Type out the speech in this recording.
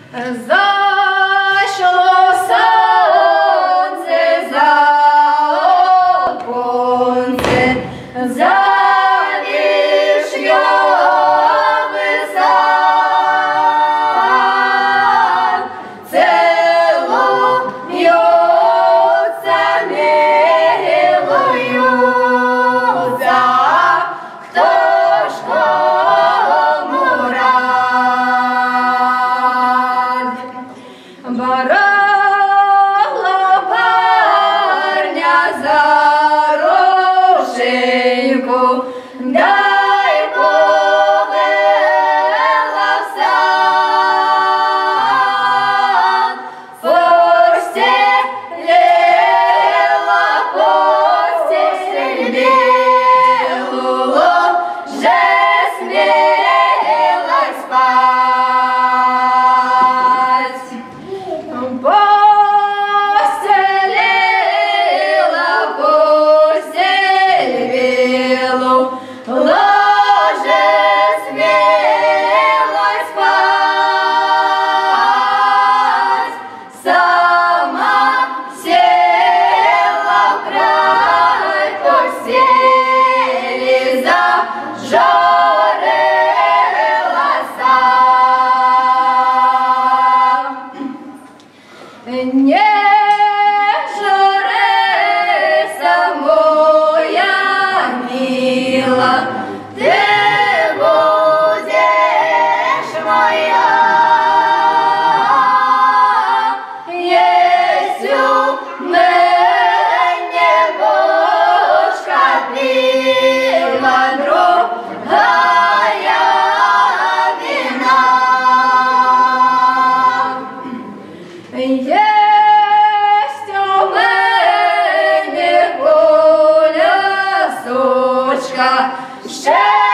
Зайшло сонце за оконце, за вишньовий сад, цілуються, милуються, хто ж кому рад. Барала парня за рушейку, дай повела в сад, постелила постель білу, ложе смілась спать. Постелила постель білу, ложе смілась спать. Сама села в край постелі, зажурилася. Не журися, моя мила, ти будеш моя. Єсть у мене бочка пива, другая вина. Есть у мене колясочка, ще